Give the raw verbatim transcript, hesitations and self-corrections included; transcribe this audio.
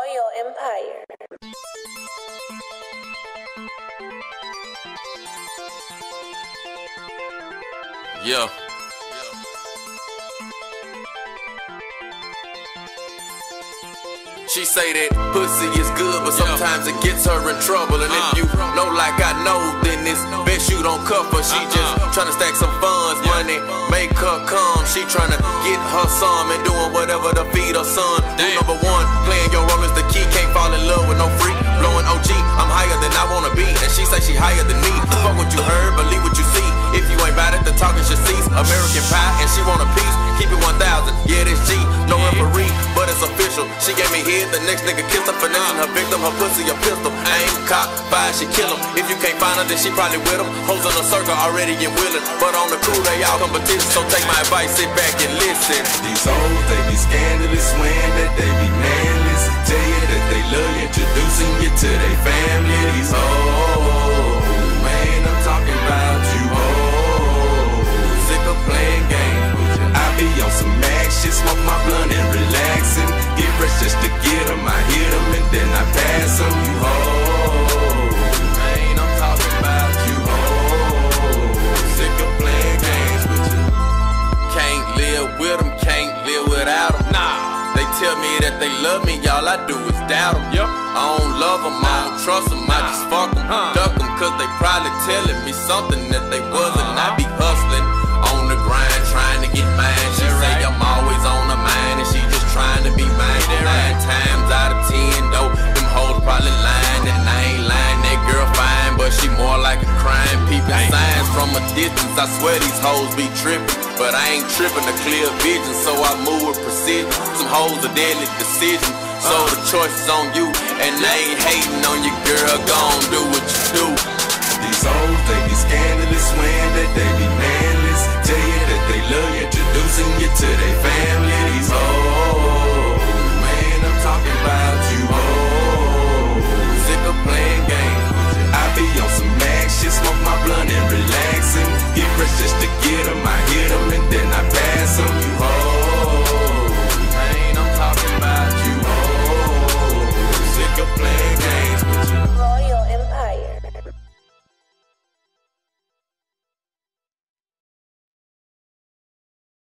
Royal Empire. Yeah. She say that pussy is good, but sometimes it gets her in trouble. And if you know like I know, then it's best you don't cuff her. She just tryna stack some funds, money, make her come. She tryna get her some and doing whatever to feed her son. Rule number one, playing your role is the key. Can't fall in love with no freak. Blowing O G, I'm higher than I wanna be. And she say she higher than me. Fuck what you heard, believe what you see. If you ain't bout it, the talking should cease. American Pie, and she want a piece. Keep it one thousand, yeah, this G. No referee, but it's official. She gave me head, the next nigga kissed her. Finessing her victim, her pussy a pistol. Aim, cock, fire, she kill him. If you can't find her, then she probably with him. Hoes in a circle already in willing. But on the cool, they all competition. So take my advice, sit back and listen. These hoes, they be scandalous, swearing that they be manless. Tell you that they love you, introducing you to their family. These hoes, man, I'm talking about you hoes. Sick of playing games with you. I be on some mad shit, smoke my blunt and relaxing. Get fresh just to get them, I hit them and then I pass them. You hoes, man, I'm talking about you hoes. Sick of playing games with you. Can't live with them, can't live without them. Nah. They tell me that they love me, all I do is doubt them. Yep. I don't love them, I don't trust them, I just fuck them, huh. Duck them, cause they probably telling me something that they wasn't. Uh-huh. I be hustling on the grind, trying to get mine. She say right. I'm always on her mind, and she just trying to be mine. Nine right. times out of ten, though, them hoes probably lying, and I ain't lying. That girl fine, but she more like a crime. Peeping signs from a distance, I swear these hoes be tripping. But I ain't tripping a clear vision, so I move with precision. Some hoes a deadly decision, so the choice is on you. And I ain't hating on you, girl, gon' do what you do. These hoes, they be scandalous, swearing that they be mad.